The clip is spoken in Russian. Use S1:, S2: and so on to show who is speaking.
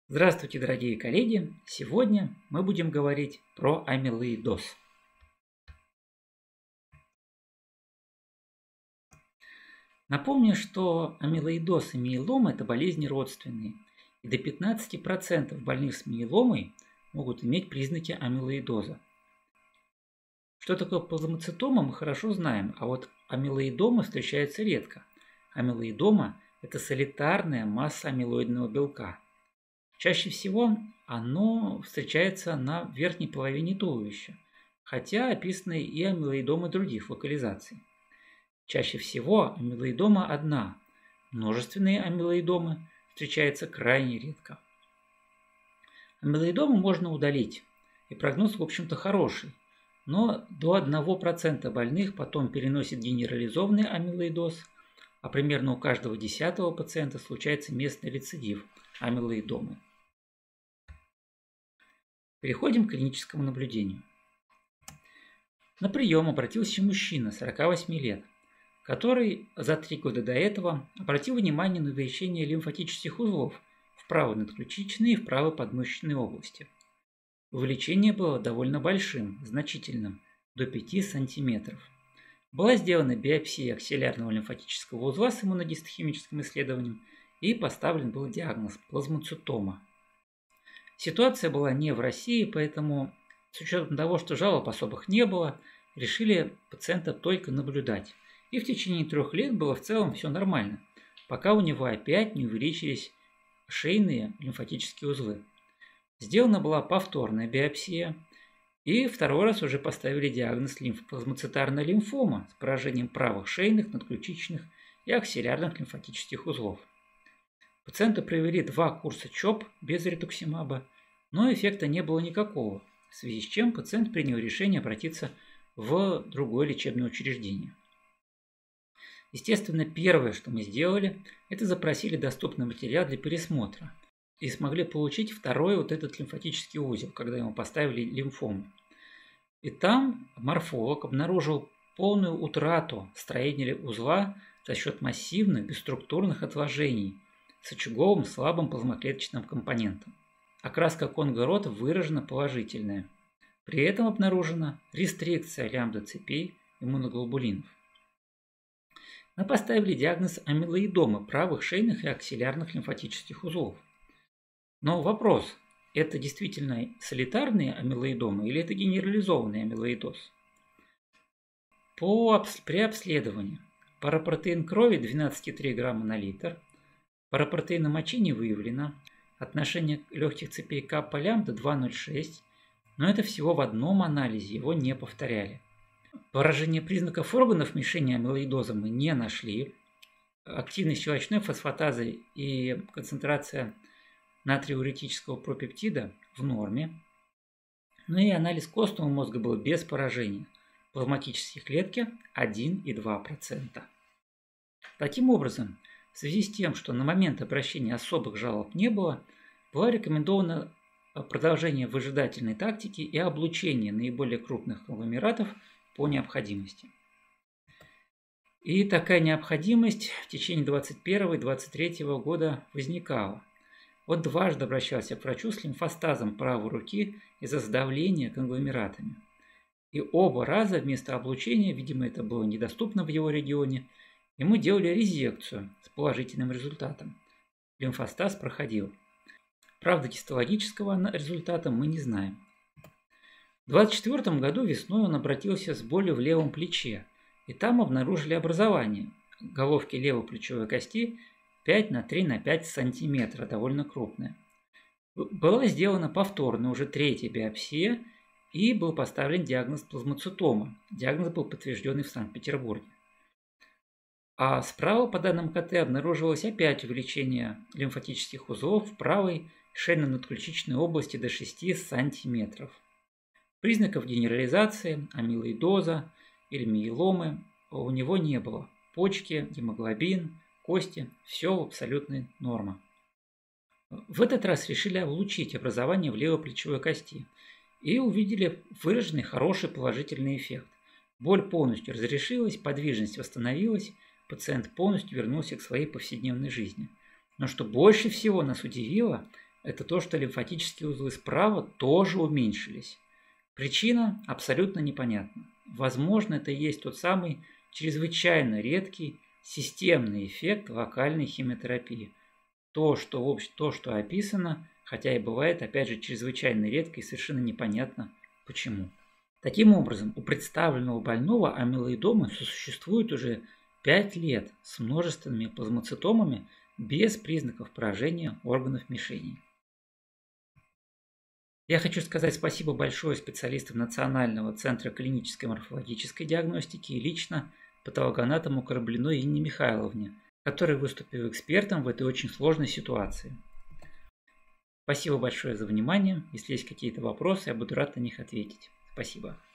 S1: Здравствуйте, дорогие коллеги! Сегодня мы будем говорить про амилоидоз. Напомню, что амилоидоз и миелома – это болезни родственные, и до 15% больных с миеломой могут иметь признаки амилоидоза. Что такое плазмоцитома, мы хорошо знаем, а вот амилоидома встречается редко. Амилоидома – это солитарная масса амилоидного белка. Чаще всего оно встречается на верхней половине туловища, хотя описаны и амилоидомы других локализаций. Чаще всего амилоидома одна, множественные амилоидомы встречаются крайне редко. Амилоидому можно удалить, и прогноз, в общем-то, хороший, но до 1% больных потом переносит генерализованный амилоидоз, а примерно у каждого 10-го пациента случается местный рецидив амилоидомы. Переходим к клиническому наблюдению. На прием обратился мужчина 48 лет, который за 3 года до этого обратил внимание на увеличение лимфатических узлов в правой надключичной и в правой подмышечной области. Увеличение было довольно большим, значительным, до 5 см. Была сделана биопсия аксиллярного лимфатического узла с иммуногистохимическим исследованием и поставлен был диагноз плазмоцитома. Ситуация была не в России, поэтому с учетом того, что жалоб особых не было, решили пациента только наблюдать. И в течение 3 лет было в целом все нормально, пока у него опять не увеличились шейные лимфатические узлы. Сделана была повторная биопсия, и второй раз уже поставили диагноз плазмоцитарная лимфома с поражением правых шейных, надключичных и аксиллярных лимфатических узлов. Пациенту провели 2 курса ЧОП без ретуксимаба, но эффекта не было никакого, в связи с чем пациент принял решение обратиться в другое лечебное учреждение. Естественно, первое, что мы сделали, это запросили доступный материал для пересмотра и смогли получить второй вот этот лимфатический узел, когда ему поставили лимфому. И там морфолог обнаружил полную утрату строения узла за счет массивных бесструктурных отложений с очаговым слабым плазмоклеточным компонентом. Окраска конго-рота выражена положительная. При этом обнаружена рестрикция лямбда-цепей иммуноглобулинов. Мы поставили диагноз амилоидомы правых шейных и аксиллярных лимфатических узлов. Но вопрос, это действительно солитарные амилоидомы или это генерализованный амилоидоз? При обследовании парапротеин крови 12,3 грамма на литр, парапротеина мочи не выявлено, отношение легких цепей каппа-лямбда 2,06, но это всего в одном анализе, его не повторяли. Поражение признаков органов мишени амилоидоза мы не нашли. Активность щелочной фосфатазы и концентрация натриуретического пропептида в норме. Ну и анализ костного мозга был без поражения. Плазматические клетки 1,2%. Таким образом, в связи с тем, что на момент обращения особых жалоб не было, была рекомендована продолжение выжидательной тактики и облучение наиболее крупных конгломератов по необходимости. И такая необходимость в течение 2021 и 2023 года возникала. Вот дважды обращался к врачу с лимфостазом правой руки из-за сдавления конгломератами. И оба раза вместо облучения, видимо, это было недоступно в его регионе, ему делали резекцию с положительным результатом. Лимфостаз проходил. Правда, гистологического результата мы не знаем. В 2024 году весной он обратился с болью в левом плече, и там обнаружили образование головки левой плечевой кости 5 на 3 на 5 сантиметра, довольно крупная. Была сделана повторная, уже 3-я биопсия, и был поставлен диагноз плазмоцитома. Диагноз был подтвержденный в Санкт-Петербурге. А справа по данным КТ обнаружилось опять увеличение лимфатических узлов в правой шейно-надключичной области до 6 сантиметров. Признаков генерализации, амилоидоза или миеломы у него не было. Почки, гемоглобин, кости – все абсолютная норма. В этот раз решили облучить образование в левой плечевой кости и увидели выраженный хороший положительный эффект. Боль полностью разрешилась, подвижность восстановилась, пациент полностью вернулся к своей повседневной жизни. Но что больше всего нас удивило, это то, что лимфатические узлы справа тоже уменьшились. Причина абсолютно непонятна. Возможно, это и есть тот самый чрезвычайно редкий системный эффект локальной химиотерапии. То, что описано, хотя и бывает, опять же, чрезвычайно редко и совершенно непонятно почему. Таким образом, у представленного больного амилоидомы существует уже 5 лет с множественными плазмоцитомами без признаков поражения органов мишени. Я хочу сказать спасибо большое специалистам Национального центра клинической морфологической диагностики и лично патологоанатому Кораблиной Инне Михайловне, который выступил экспертом в этой очень сложной ситуации. Спасибо большое за внимание. Если есть какие-то вопросы, я буду рад на них ответить. Спасибо.